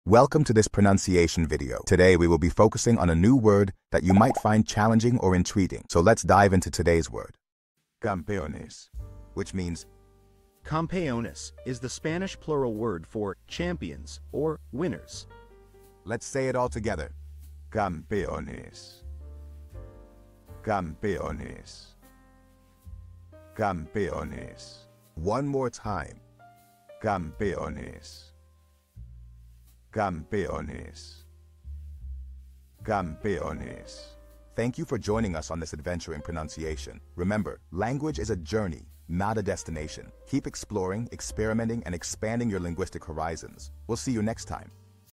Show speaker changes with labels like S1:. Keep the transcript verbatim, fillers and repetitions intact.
S1: Welcome to this pronunciation video. Today we will be focusing on a new word that you might find challenging or intriguing. So let's dive into today's word. Campeones, which means
S2: Campeones is the Spanish plural word for champions or winners.
S1: Let's say it all together. Campeones. Campeones. Campeones. One more time. Campeones. Campeones. Campeones. Thank you for joining us on this adventure in pronunciation. Remember, language is a journey, not a destination. Keep exploring, experimenting, and expanding your linguistic horizons. We'll see you next time.